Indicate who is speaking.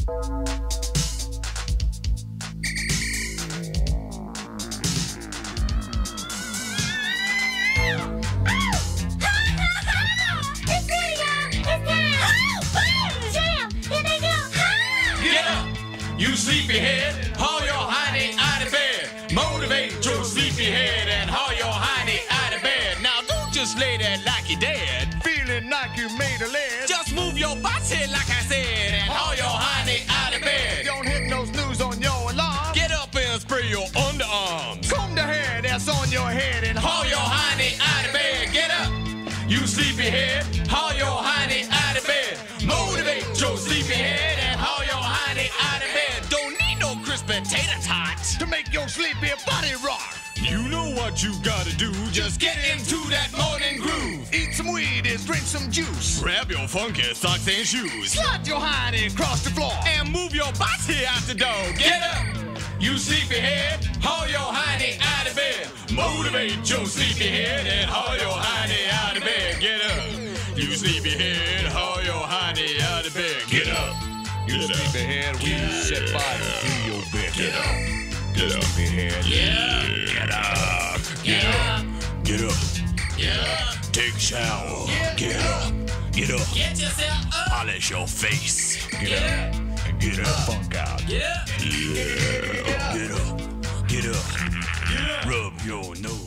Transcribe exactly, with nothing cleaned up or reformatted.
Speaker 1: You sleepyhead, haul your hiney out of bed. Motivate your sleepyhead and haul your hiney out of bed. Now don't just lay there like you're dead, feeling like you made a lead. Just move your body like I said and haul your hiney out of bed. Don't hit no snooze on your alarm. Get up and spray your underarms. Comb the hair that's on your head and haul your hiney out of bed. Get up, you sleepyhead, haul your hiney out of bed. Motivate your sleepyhead and haul your hiney out of bed. Potato tots to make your sleepy body rock. You know what you gotta do. Just get into that morning groove. Eat some weed and drink some juice. Grab your funky socks and shoes. Slide your hiney across the floor and move your body out the door. Get up, you sleepyhead. Haul your hiney out of bed. Motivate your sleepyhead and haul your hiney out of bed. Get up, you sleepyhead. Haul your hiney out of bed. Get up. You sleepyhead, we yeah. set fire to your bed. Get up, get up, sleepyhead. Yeah. Get up, get up, get up, get up. Take a shower. Yeah. Get up, get up. Get yourself up. Polish your face. Get, get up, and get that funk out. Yeah, yeah. Get up, get up, get up. Rub your nose.